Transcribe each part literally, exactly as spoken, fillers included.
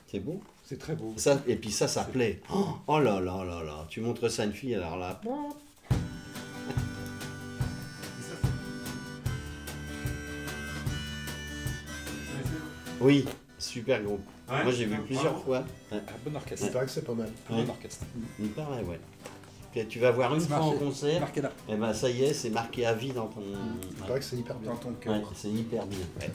C'est beau. C'est très beau. Ça, et puis ça, ça plaît. Oh, oh là là là là. Tu montres ça à une fille, alors là. Oui, super groupe. Ouais, Moi j'ai vu ouais. plusieurs fois. Ouais. Un bon orchestre. Il paraît que c'est pas mal. Un Ouais. bon orchestre. Il paraît, ouais. Puis tu vas voir une C'est fois en marqué. concert, Marqué là. et ben ça y est, c'est marqué à vie dans ton. Il paraît que c'est hyper bien. Dans ton cœur. Ouais, c'est hyper bien. Ouais.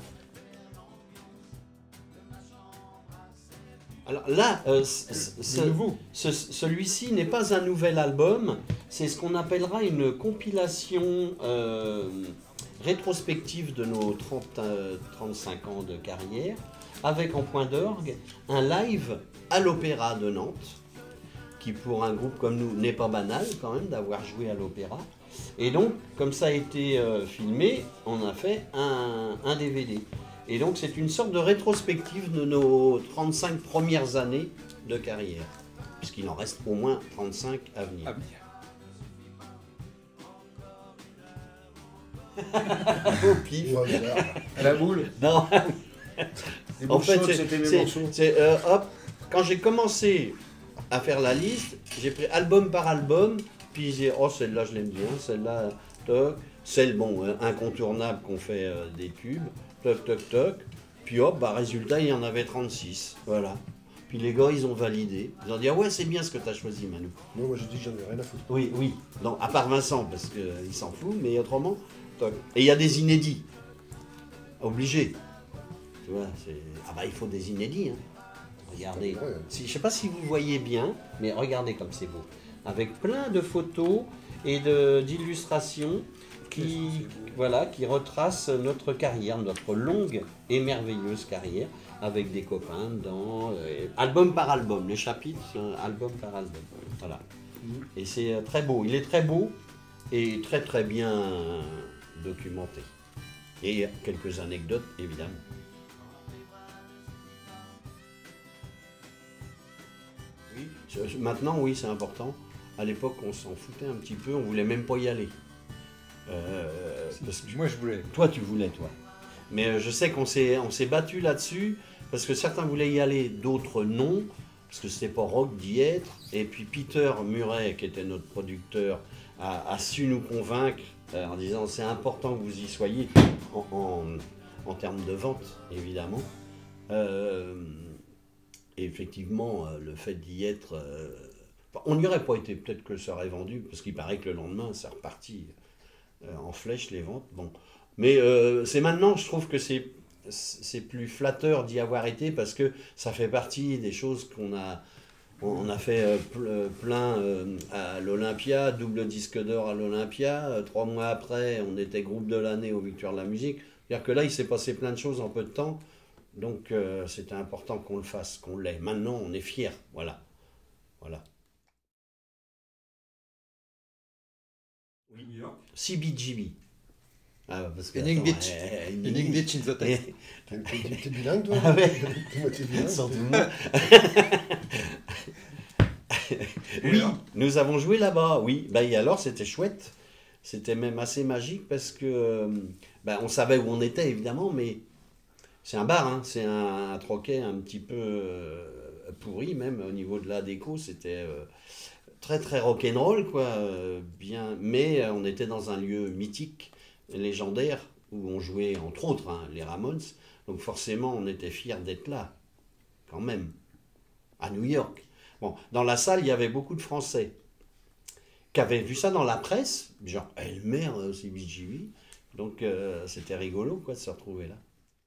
Alors là, euh, c- c- ce- Le nouveau. ce- celui-ci n'est pas un nouvel album, c'est ce qu'on appellera une compilation euh, rétrospective de nos trente, euh, trente-cinq ans de carrière, avec en point d'orgue un live à l'Opéra de Nantes, qui pour un groupe comme nous n'est pas banal quand même d'avoir joué à l'Opéra. Et donc, comme ça a été euh, filmé, on a fait un, un D V D. Et donc c'est une sorte de rétrospective de nos trente-cinq premières années de carrière, puisqu'il en reste au moins trente-cinq à venir. Ah, Au pif. Ouais, voilà. à la boule. Non. Les En fait, morceaux, c'est- c'était mes c'est- morceaux. c'est, euh, hop, quand j'ai commencé à faire la liste, j'ai pris album par album, puis j'ai oh celle-là je l'aime bien, celle-là toc, celle bon euh, incontournable qu'on fait euh, des tubes, toc toc toc, puis hop bah résultat il y en avait trente-six, voilà. Puis les gars ils ont validé, ils ont dit ah ouais c'est bien ce que tu as choisi Manu. Moi, moi j'ai dit que j'en ai rien à foutre. Oui oui, donc à part Vincent parce qu'il s'en fout, mais autrement toc. Et il y a des inédits, obligé. Tu vois, c'est ah bah il faut des inédits hein. Regardez, Ouais. si, je sais pas si vous voyez bien, mais regardez comme c'est beau. Avec plein de photos et de- d'illustrations qui, voilà, qui retracent notre carrière, notre longue et merveilleuse carrière, avec des copains dedans, euh, album par album, les chapitres, euh, album par album. Voilà. Et c'est euh, très beau, il est très beau et très très bien euh, documenté. Et quelques anecdotes évidemment. Oui, je- je- maintenant, oui, c'est important. À l'époque, on s'en foutait un petit peu, on voulait même pas y aller. Euh, parce que Moi, je voulais. toi, tu voulais, toi. Mais euh, je sais qu'on s'est, on s'est battu là-dessus, parce que certains voulaient y aller, d'autres non, parce que c'était pas rock d'y être. Et puis Peter Murray, qui était notre producteur, a, a su nous convaincre euh, en disant c'est important que vous y soyez, en, en, en termes de vente, évidemment. Euh, et effectivement, euh, le fait d'y être... euh, on n'y aurait pas été, peut-être que ça aurait vendu, parce qu'il paraît que le lendemain, c'est reparti euh, en flèche, les ventes. Bon. Mais euh, c'est maintenant, je trouve que c'est, c'est plus flatteur d'y avoir été, parce que ça fait partie des choses qu'on a... On a fait euh, ple- plein euh, à l'Olympia, double disque d'or à l'Olympia. Euh, trois mois après, on était groupe de l'année aux Victoires de la musique. C'est-à-dire que là, il s'est passé plein de choses en peu de temps. Donc, euh, c'était important qu'on le fasse, qu'on l'ait. Maintenant, on est fiers. Voilà. Voilà. New York. C B G B. Ah, parce que, Henning attends, Ditch. eh, eh, Henning Ditch in the test. Eh, T'es t'es- t'es bilingue, toi? Ah ouais. T'es moitié bilingue? sans tout le monde. Et Oui, alors nous avons joué là-bas, oui. Bah, et alors, c'était chouette. C'était même assez magique parce que euh, bah, on savait où on était, évidemment, mais c'est un bar, hein. C'est un, un troquet un petit peu euh, pourri, même au niveau de la déco. C'était euh, très, très rock'n'roll, quoi. euh, bien, mais euh, on était dans un lieu mythique, légendaire, où on jouait, entre autres, hein, les Ramones. Donc, forcément, on était fiers d'être là, quand même, à New York. Bon, dans la salle, il y avait beaucoup de Français qui avaient vu ça dans la presse, genre Elmer, euh, C B G B. Donc euh, c'était rigolo quoi de se retrouver là.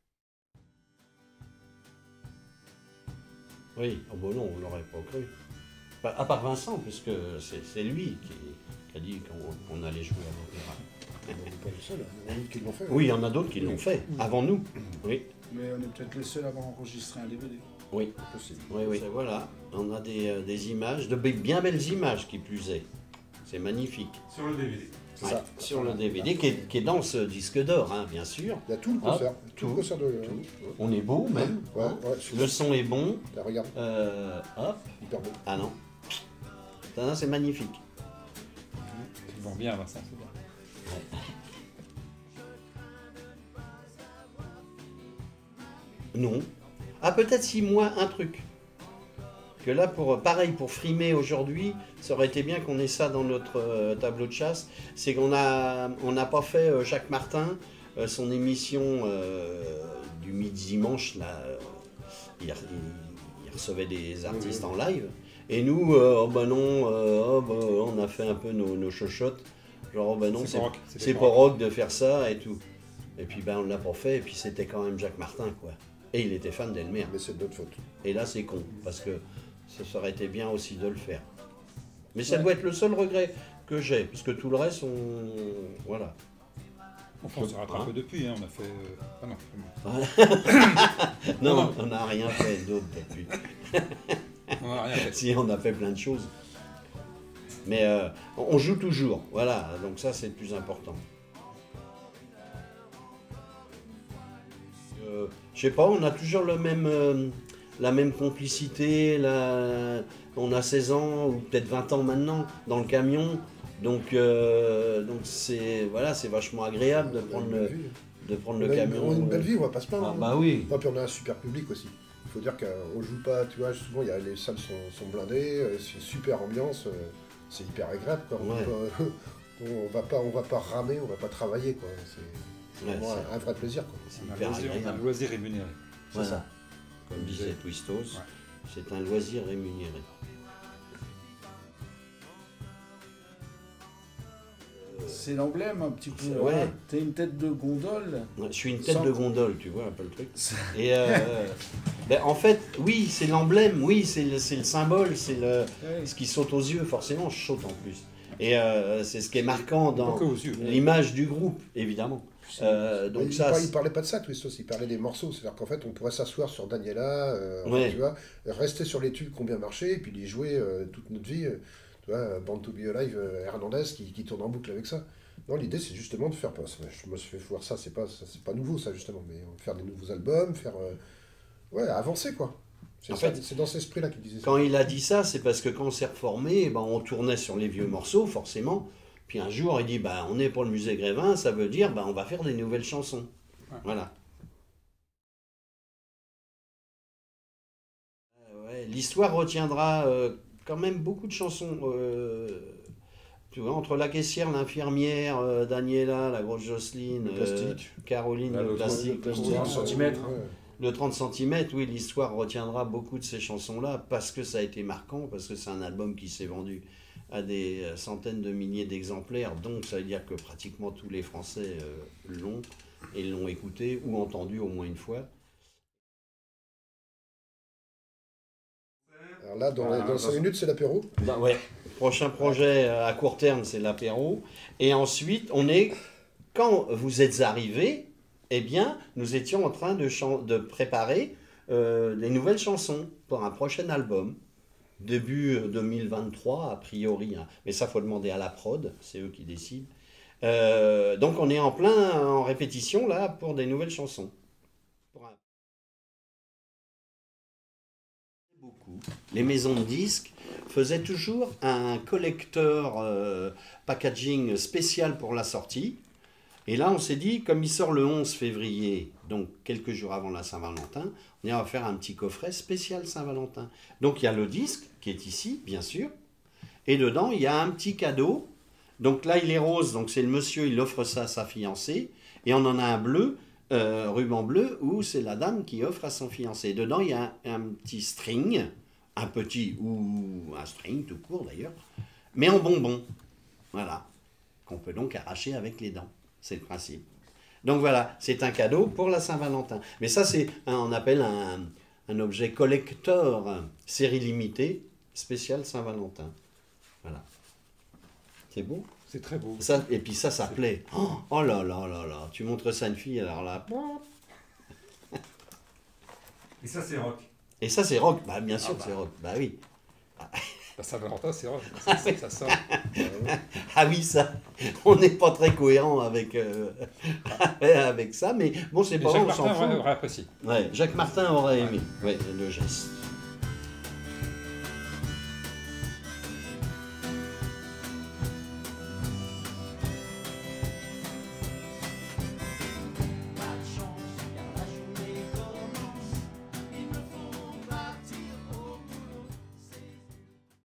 Oui, oh bon non, on l'aurait pas cru. Bah, à part Vincent, puisque c'est c'est lui qui, qui a dit qu'on qu'on allait jouer à l'opéra. On n'est pas les seuls, il y en a d'autres qui l'ont fait. Oui, il y en a d'autres qui l'ont fait, avant nous. Oui, Mais on est peut-être les seuls à avoir enregistré un D V D. oui, Possible. oui, oui. Voilà, on a des, euh, des images, de be- bien belles images qui plus est. C'est magnifique. Sur le D V D. C'est Ouais, ça. sur le D V D qui est, qui est dans ce disque d'or, hein, bien sûr. Il y a tout le Ah, concert. tout tout, le concert de. On est beau même. Ouais, hein. ouais, Le super. son est bon. Là, regarde, Euh, hop. hyper beau. Ah non. Ça, non, c'est magnifique. Ils vont bien, Vincent, c'est bien. Non. Ah, peut-être six mois, un truc. Que là, pour, pareil, pour frimer aujourd'hui, ça aurait été bien qu'on ait ça dans notre euh, tableau de chasse. C'est qu'on a, on n'a pas fait euh, Jacques Martin, euh, son émission euh, du midi dimanche, là, euh, il, il- il recevait des artistes en live. Et nous, euh, oh ben non, euh, oh ben, on a fait un peu nos, nos chochottes. Genre, oh ben non, C'est c'est pas rock, c'était c'est pas pas rock de faire ça et tout. Et puis ben on l'a pas fait, et puis c'était quand même Jacques Martin, quoi. Et il était fan d'Elmer. Mais c'est de notre faute. Et là, c'est con, parce que ça aurait été bien aussi de le faire. Mais ça Ouais. doit être le seul regret que j'ai, parce que tout le reste, on... Voilà. Enfin, on s'est rattrapé Hein depuis, hein, on a fait... euh, Ah non, Non, Non. on n'a rien fait d'autre depuis. on a rien fait. Si, on a fait plein de choses. Mais euh, on joue toujours, voilà, donc ça, c'est le plus important. Euh, je sais pas, on a toujours le même, euh, la même complicité, la- on a seize ans ou peut-être vingt ans maintenant dans le camion, donc euh, donc c'est voilà, c'est vachement agréable de On a prendre une le, belle vie. de prendre On le a une- camion. on a une belle euh. vie, on va pas se plaindre. Ah, hein. bah oui. Non, puis on a un super public aussi. Il faut dire qu'on joue pas, tu vois, souvent il y a, les salles sont, sont blindées, euh, c'est une super ambiance, euh, c'est hyper agréable. Quoi. On, Ouais. peut pas- on va pas, on va pas ramer, on va pas travailler. Quoi. C'est c'est Ouais, vraiment c'est- un, un vrai plaisir. Quoi. C'est On a un hyper loisir- on a un agréable. loisir rémunéré. Voilà. ça. Comme disait Twistos, Ouais. c'est un loisir rémunéré. C'est l'emblème un petit peu. Ouais. hein. T'es une tête de gondole. Ouais, je suis une tête Sans- de gondole, tu vois un peu le truc. Et euh, ben, en fait, oui, c'est l'emblème, oui, c'est le, c'est le symbole, c'est le, Ouais. ce qui saute aux yeux, forcément, je saute en plus. Et euh, c'est ce qui est marquant Pas dans que aux yeux. l'image du groupe, évidemment. Euh, donc il, ça, par- c'est- il parlait pas de ça, Twistos, il parlait des morceaux. C'est-à-dire qu'en fait, on pourrait s'asseoir sur Daniela, euh, enfin, Ouais. tu vois, rester sur les tubes qui ont bien marché, et puis les jouer euh, toute notre vie. euh, tu vois, Born to Be Alive, euh, Hernandez qui, qui tourne en boucle avec ça. Non, l'idée, c'est justement de faire. Je me suis fait voir ça, c'est pas, ça, c'est pas nouveau, ça, justement, mais euh, faire des nouveaux albums, faire. euh, ouais, avancer, quoi. C'est En ça, fait, c'est dans cet esprit-là qu'il disait ça. quand il a dit ça, c'est parce que quand on s'est reformé, ben, on tournait sur les vieux morceaux, forcément. Puis un jour, il dit, ben, on est pour le musée Grévin, ça veut dire, ben, on va faire des nouvelles chansons. Ouais. Voilà. Euh, ouais, l'histoire retiendra euh, quand même beaucoup de chansons. euh, tu vois, entre la caissière, l'infirmière, euh, Daniela, la grosse Jocelyne, Le euh, plastique. Caroline, Là, le le plastique, plastique, le- trente centimètres. ouais. le trente centimètres, oui, l'histoire retiendra beaucoup de ces chansons-là parce que ça a été marquant, parce que c'est un album qui s'est vendu à des euh, centaines de milliers d'exemplaires, donc ça veut dire que pratiquement tous les Français euh, l'ont et l'ont écouté ou entendu au moins une fois. Alors là, dans, Ah, les- dans dans cinq ça. minutes, c'est l'apéro. Bah ouais. Prochain projet euh, à court terme, c'est l'apéro. Et ensuite, on est, quand vous êtes arrivés, eh bien, nous étions en train de, chan- de préparer euh, des nouvelles chansons pour un prochain album. Début deux mille vingt-trois, a priori. Hein. Mais ça, faut demander à la prod, c'est eux qui décident. Euh, donc, on est en plein en répétition, là, pour des nouvelles chansons. Pour un- Beaucoup. Les maisons de disques faisaient toujours un collecteur euh, packaging spécial pour la sortie. Et là, on s'est dit, comme il sort le onze février, donc quelques jours avant la Saint-Valentin, on va faire un petit coffret spécial Saint-Valentin. Donc il y a le disque qui est ici, bien sûr, et dedans, il y a un petit cadeau. Donc là, il est rose, donc c'est le monsieur, il offre ça à sa fiancée. Et on en a un bleu, euh, ruban bleu, où c'est la dame qui offre à son fiancé. Dedans, il y a un, un petit string, un petit ou un string tout court d'ailleurs, mais en bonbon. Voilà, qu'on peut donc arracher avec les dents. C'est le principe. Donc voilà, c'est un cadeau pour la Saint-Valentin. Mais ça, c'est, un- on appelle un, un objet collector, série limitée, spécial Saint-Valentin. Voilà. C'est beau. C'est très beau. Ça, et puis ça, ça plaît. Oh, oh là là là là, tu montres ça à une fille, alors là... Et ça, c'est rock. Et ça, c'est rock. Bah, bien sûr Ah que bah. c'est rock. Bah oui. La Saint-Valentin, c'est vrai. Ça, ça, ça sort. Ah oui, ça, on n'est pas très cohérent avec, euh, avec ça, mais bon, c'est Et pas Jacques grave, on s'en Martin fout. aurait, aurait apprécié. Ouais, Jacques Martin aurait aimé ouais, le geste.